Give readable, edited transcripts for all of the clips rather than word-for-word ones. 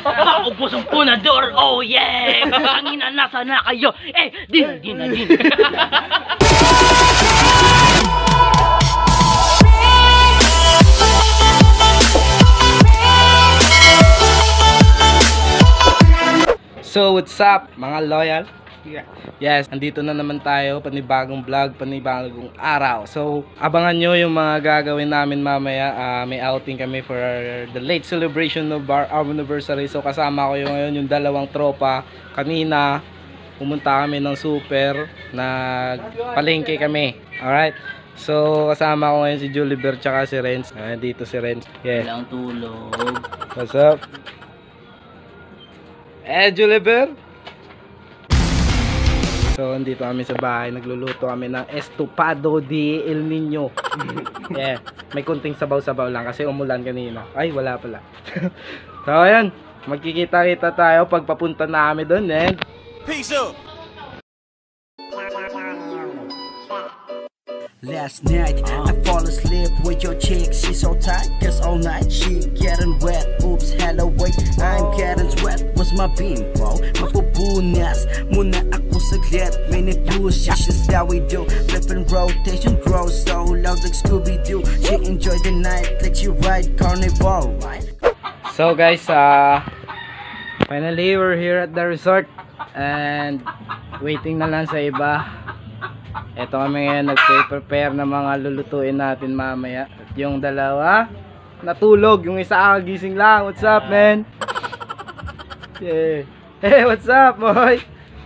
Ubos ang punador, oh yeah! Kakangina, nasa na kayo? Din na. So what's up mga loyal? Yes, andito na naman tayo, panibagong vlog, panibagong araw. So abangan nyo yung mga gagawin namin mamaya. May outing kami for the late celebration of our anniversary. So kasama ko yung ngayon yung dalawang tropa. Kanina pumunta kami ng super, nagpalengke kami. Alright, so kasama ko ngayon si Juliber tsaka si Renz. Dito si Renz. Yeah. Walang tulog. What's up? Juliber. So andito kami sa bahay, nagluluto kami ng estopado de El Niño. Yeah, may kunting sabaw-sabaw lang kasi umulan kanina. Ay, wala pala. So ayan, magkikita-kita tayo pag papunta na kami doon, eh. Peace out. Last night, I fall asleep with your chick. She's so tight, cause all night she getting wet. Oops, hello, wait, I'm getting sweat. Was my bimbo? Mapupunas muna ako saglit. Many positions that we do. Flipping rotation grows so loud like Scooby-Doo. She enjoy the night like she ride carnival, right? So guys, finally we're here at the resort. And waiting na lang sa iba. Ito kami ngayon nag-prepare ng mga lulutuin natin mamaya. At yung dalawa natulog, yung isa gising lang. What's up, man? Yeah. Hey, what's up, boy?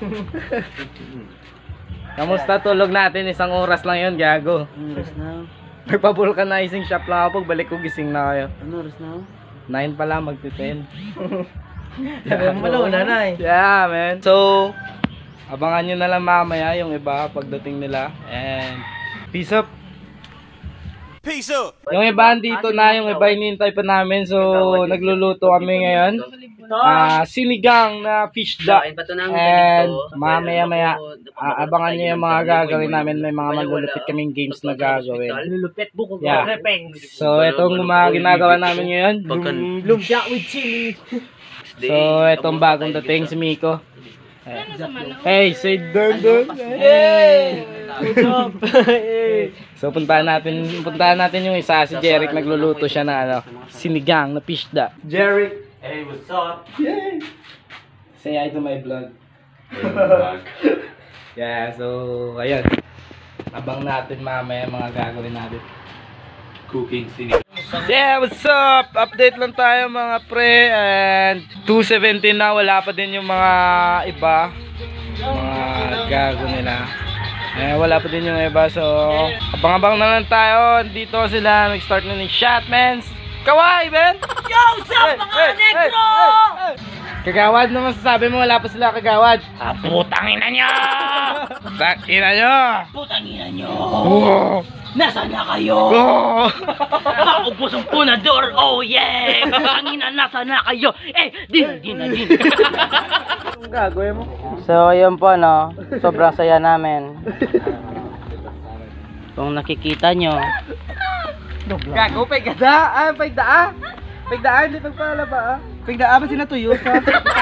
Kamusta tulog natin? Isang oras lang yun, gago. Oras na. Nagpa-vulcanizing shop lang ako. Pagbalik ko gising na kayo. Ano oras na? 9 pa lang, magti-10. Malauna na eh. Yeah, man. So abangan nyo na lang mamaya yung iba pagdating nila. And peace up. Peace up. Yung iba dito na, yung iba hinihintay pa namin. So nagluluto kami ngayon. Sinigang na fish duck. And mamaya abangan nyo yung mga gagawin namin. May mga malulupit kaming games na gagawin. Yeah. So itong mga ginagawa namin ngayon, lumpia with chili. So itong bagong dating si Miko. Hey, say dun. Hey! So puntahan natin yung isa, si Jeric. Nagluluto siya ng sinigang na fish duck. Jeric, hey, what's up? Yay! Say hi to my vlog. Yeah, so ayun. Abang natin mamaya mga gagawin natin. Cooking sinigang. Yeah, what's up? Update lang tayo mga pre. And 2:17 na, wala pa din yung mga iba, mga gago nila. Wala pa din yung iba. So abang-abang na lang tayo. Dito sila, nag-start na ng shot, man. Kaway, man! Yo, what's up mga negro? Kagawad naman sasabi mo, wala pa sila kagawad. Putang ina nyo! Ina nyo! Putang ina nyo! Oh. Nasaan na kayo? Oh. Ubos ang punador, oh yeah! Kakangina, nasaan na kayo? Din na. Ang gagawin mo? So ayun po no, sobrang saya namin. Kung nakikita nyo. Gago, pagdaa? Pagdaa? Pagdaa, hindi pagpala ba? Pagdaa ba sinatuyo sa?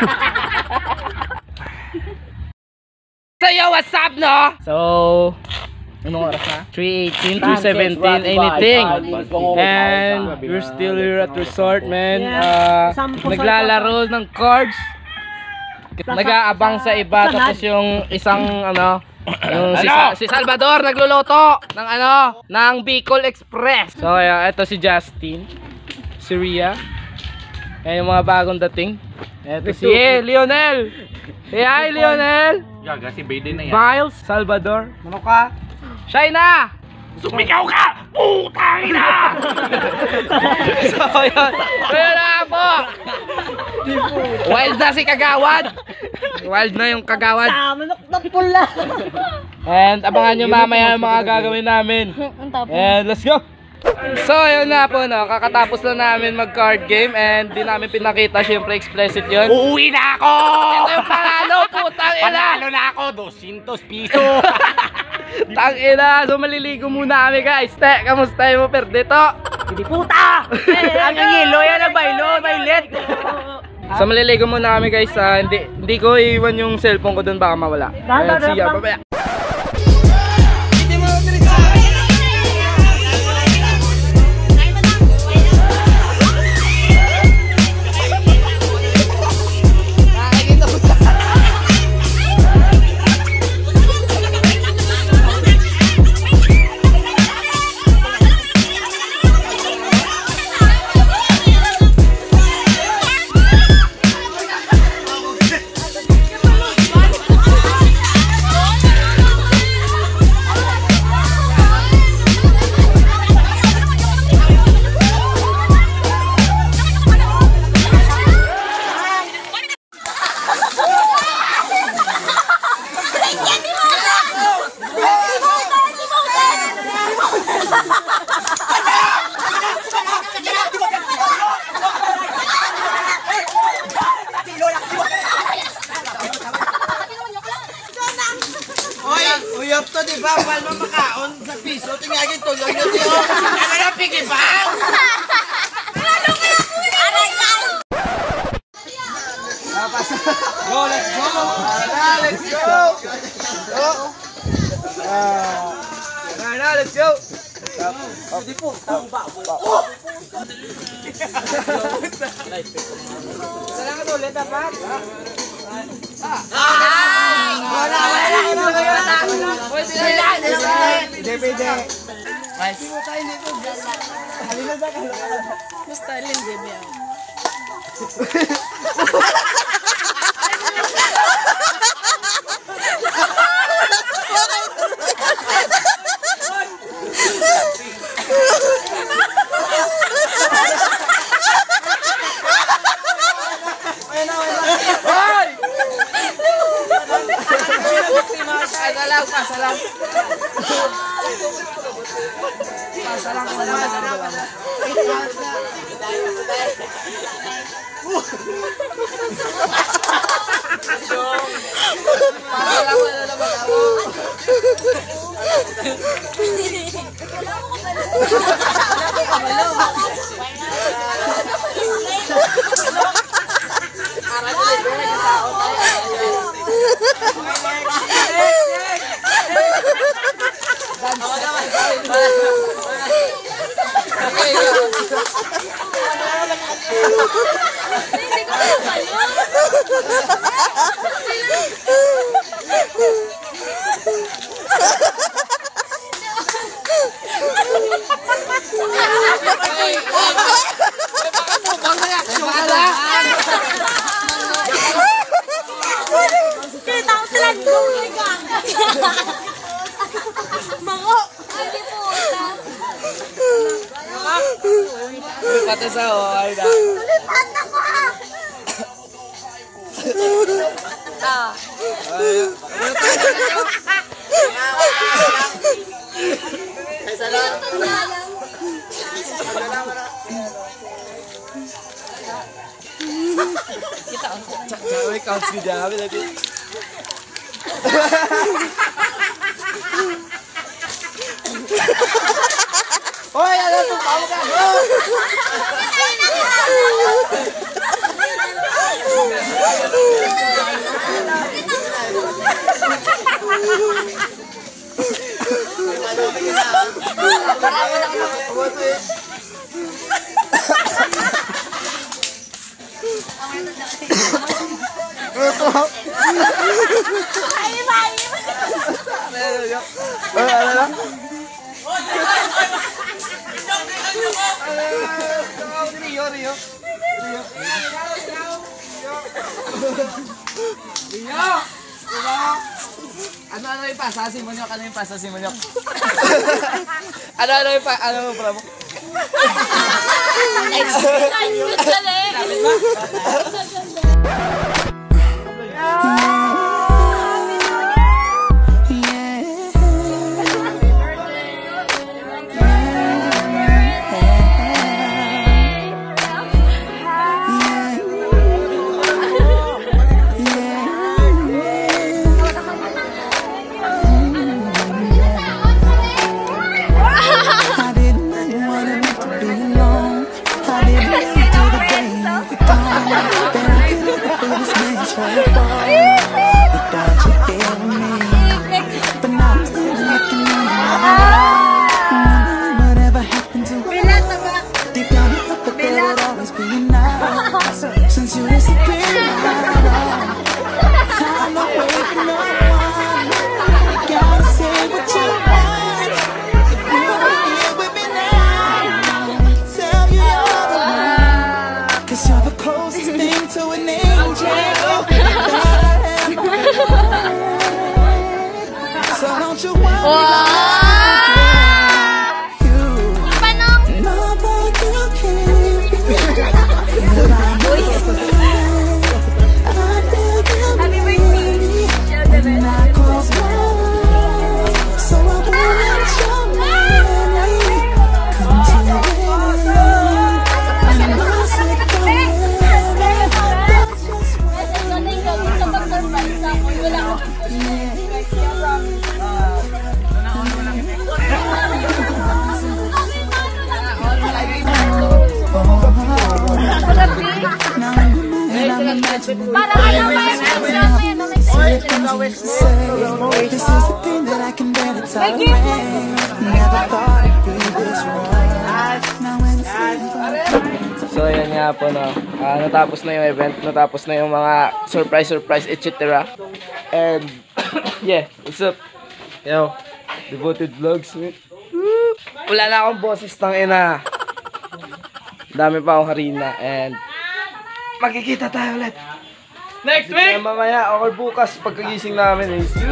Sayo, what's up, no? So anong oras na? 3:18, 2:17, anything. And we're still here at resort, man. Naglalaro ng cards. Nag-aabang sa iba. Tapos yung isang yung si Salvador nagluluto ng ng Bicol Express. So ito si Justin, si Ria, yung mga bagong dating. Ito si Lionel. Hi Lionel. Gaga, si Baden na yan. Miles, Salvador. Ano ka? China! Sumigaw ka! Putang ina! So yun na po. Wild na si Kagawad. Wild na yung Kagawad. Manok na pula. And abangan nyo mamaya yung mga gagawin namin. And let's go. So yun na po, no, kakatapos na namin mag card game. And di namin pinakita, syempre explicit yun. Uuwi na ako! Ito yung panalo, putang ina. Panalo na ako, 200 piso. Tang ina, so maliligo muna kami guys. Kamusta mo perdito? Hindi puta! Ang ngilo yan, nagbaylo, baylet. So maliligo muna kami guys. Hindi ko iiwan yung cellphone ko doon, baka mawala. See ya, bye-bye. Uyap to, di ba? Palma makaon sa piso, tingagin tulong nyo, di ba? Ano na, pigil ba? Go, let's go! Let's go! Let's go! Hindi po, salamat ulit, dapat. Pati sa ay na. Lipat ako ha! Cewek counts di dalam lagi. Oh ya, tuh kamu kan. Ano yung pasasin mo nyok? Ano yung pasasin mo nyok? Ano yung ano mo pala mo? Then this man's for the ball. Without you here with me, but now I'm still looking at you. Whatever happened to deep down you hope that it'll always be enough. Since you disappeared, time away from no one. Gotta say what you want. If you were here with me now, tell me you're the one. 'Cause you're the closest thing to an angel that I ever. So don't you worry. This is the thing that I can bear to tolerate. Never thought it'd be this wrong. Now when it's So ayan nga po no. Natapos na yung event, natapos na yung mga surprise etc. And yeah, what's up? Yo, devoted vlogs. Wala na akong boses, tangina. Dami pa akong harina and magkikita tayo ulit next week! Mamaya or bukas pagkagising namin is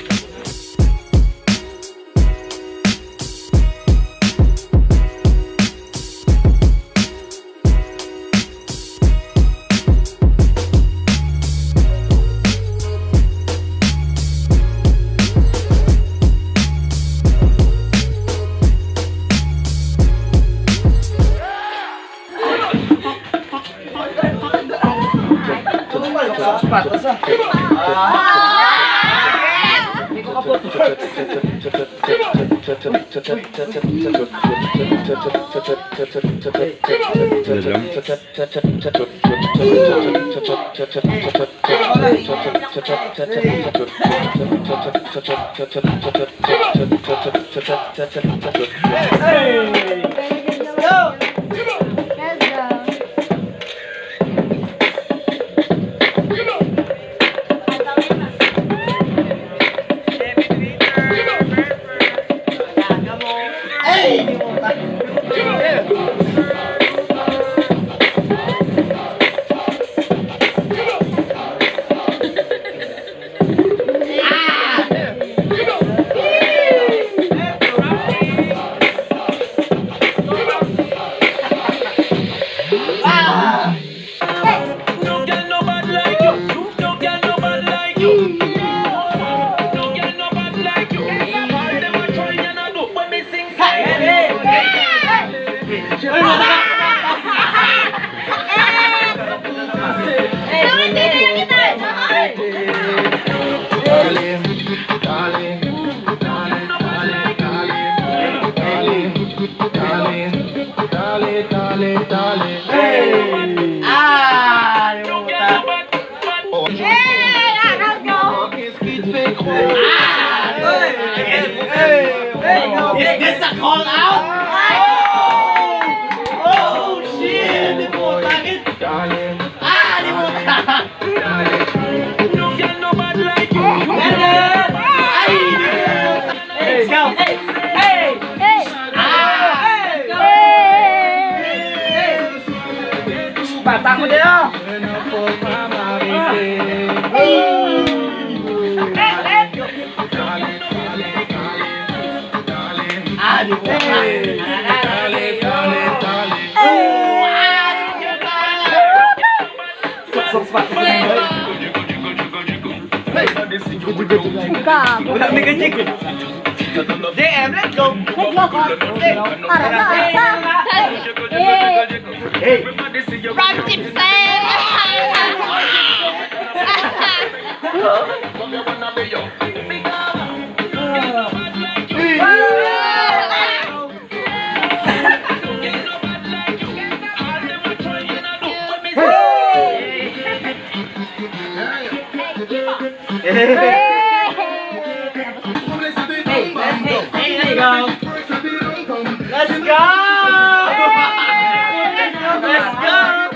Is this a call out? Oh shit! Di mo takit! Di mo takit! Don't get nobody like you! Hey! Go! Hey! Hey! Hey! Bata ko din oh! Wala may ganyan. JM, let's go! Hey! From Tipsy! Let's go! Let's go! Let's go!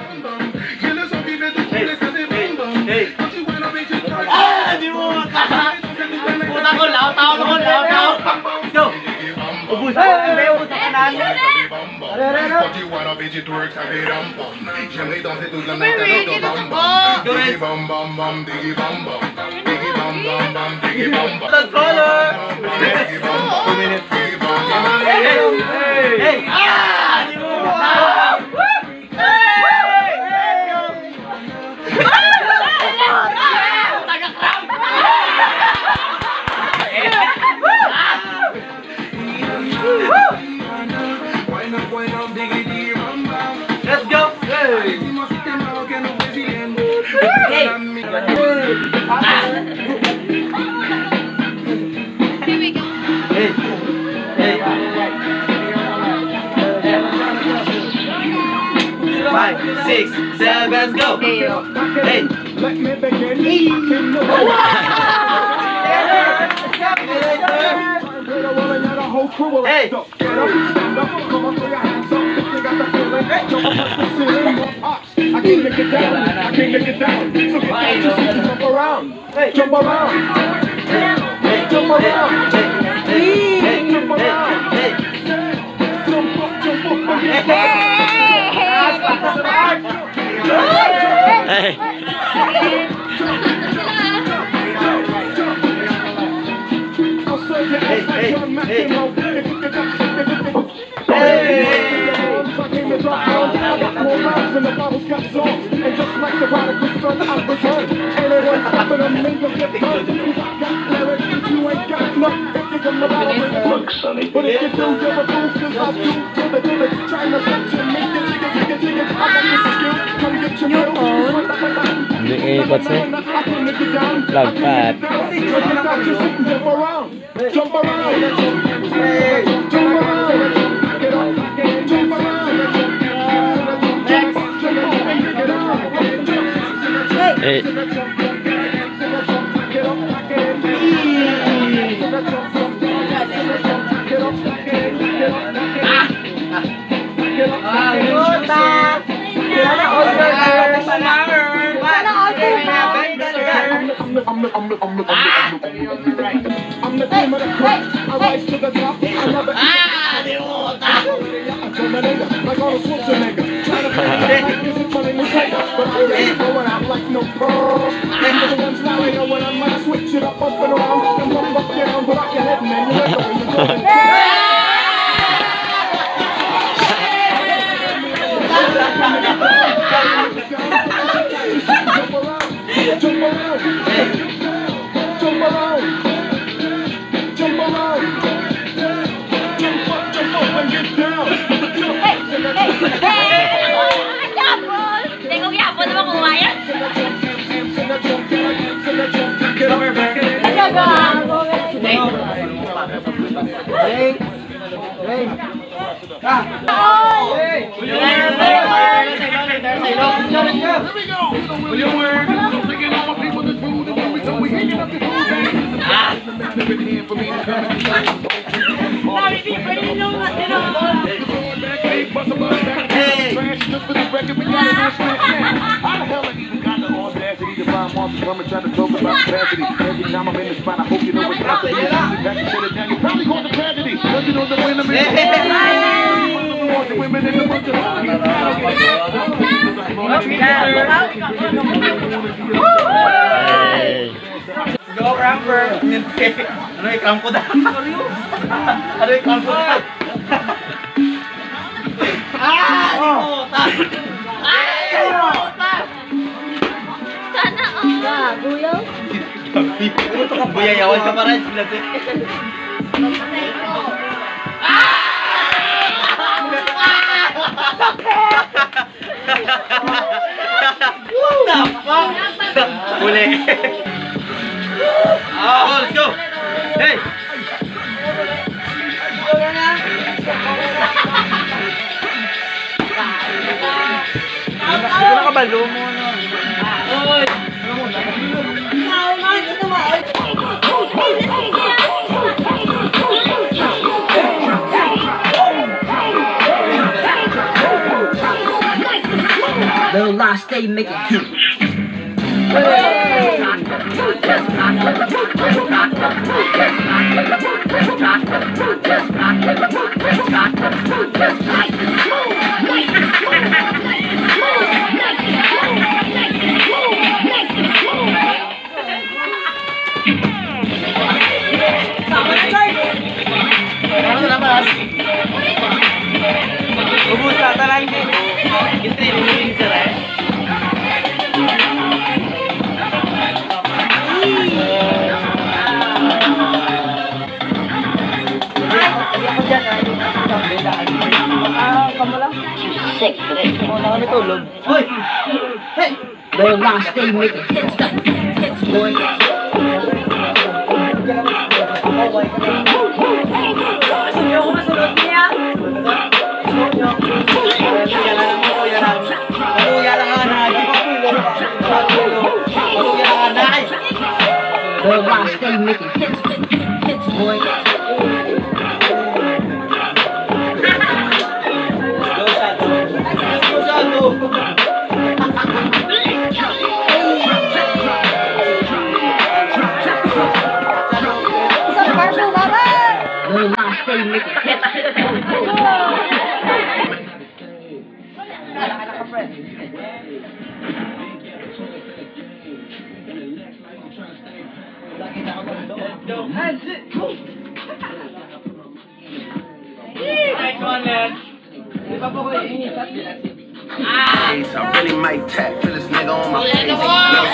Ah! Di mo mata! Puta ko, laot-tao ko, laot-tao! Let's go! Ubus ko, hindi ubus sa kanan! Let's go! Hey! Ah! Di mo let's go! Hey! Hey! Here we go. Hey! Hey! 5, 6, 7, let's go! Hey! Hey! I can't make it down. I can't make it down. So get down, just jump around. Jump around. Jump around. Jump around. Jump up, jump up. Hey. And the bottles got salt, and just like the prodigal son, I return. And it ain't stopping a mingle get done. Cause I got lyrics, if you ain't got none. If you come about it, look, sonny. But if you do, you're a fool, cause I do. To the trying to set to me, jigga. I got this skill, come get your middle. Hindi ikot siya. Lagpat. Jump around. Jump around. Jump around. Get up, jump around. Hey. I'm the cream of the crop. I rise to the top. I love it. Like all the Schwarzenegger. Trying to play like this is funny mistake. But I ain't going out like no pro. And the ones now they know when I might switch it up and around. And one up down, but I can hit man. You let go. Jump around. Jump around. Jump around. Jump up and get down. Tengok ya, apa nama kau ya? Come trying to talk about capacity. Every time I'm in the spot, I hope you know what's up. Back and shut it down. You probably call the tragedy. Don't you know the women the women in the bunch of Go, Ramper! Ano yung cramp ko na? Ano yung cramp ko na? Sana all. Guyaw? Buyayawan ka pa rin sila si... What the fuck? Huli. Oh, let's go! Hey! Nakabalo mo na. Oy! Ikaw, bakit ito stay making Ubus ata lang din. Gintri ni sir eh. Kamu lang. Secret. Mo na kami tulog. Hoy. Hey. The last stay making boy. The last stay making boy. I really might tap to this nigga on my face. No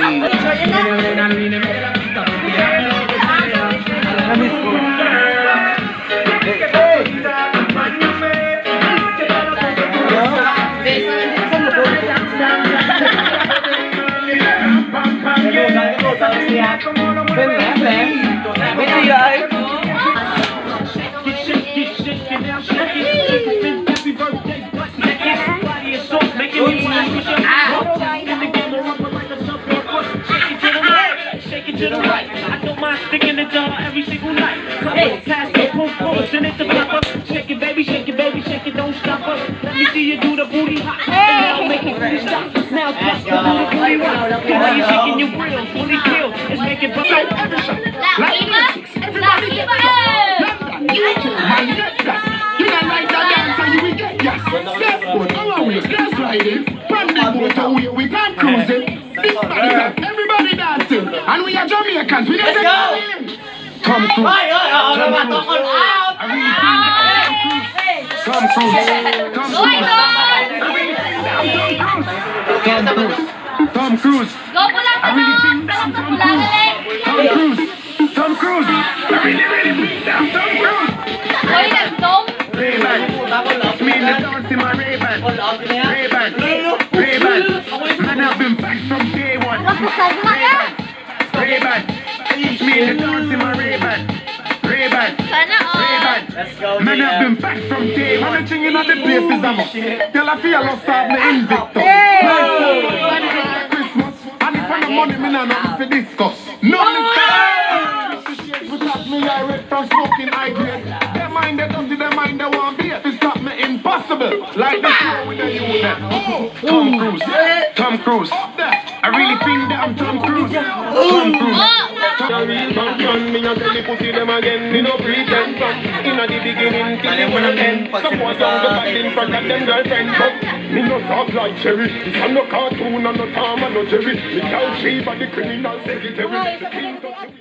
to the right. I don't mind sticking the jar every single night. Come on, pass the pool, send it to Papa. Shake it, baby, shake it, baby, shake it, don't stop us. Let me see you do the booty hop. And now make it really stop. Now just the booty rock. The way you're shaking your grills, fully killed. It's making bust. You don't like that dance and you will get gas. Step foot, always, that's riding. From the motor, we can't cruise it. This body has everybody dancing. And we are Jamaicans, we don't take it. Tom Cruise. Tom Cruise. I really think down Tom Cruise. Tom Cruise. Tom Cruise. I really think down Tom Cruise. Ray-Ban. Me in the dance in my Ray-Ban. Ray-Ban. Man, I've been back from day one. Ray-Ban. Me in the dance in my Ray-Ban. Let's go. Man, I've been back from day one. I'm chinging on the places I'm up. Tell I feel lost out the Invictus. Christmas. And if I no money, me not nothing to discuss. No mistake. Because me I read from smoking high grade. Their mind they don't do their mind they want beer. To stop me impossible. Like the show with the youth. Tom Cruise. Tom Cruise. I really think that I'm Tom Cruise. Tom Cruise. Me a tell the pussy them again, me no pretend. Inna the beginning till the 1 and 10. Suppose I'm the back in front of them girlfriend. But me no soft like cherry. This I'm no cartoon and no Tom and no Jerry. Me tell she but the criminal secretary.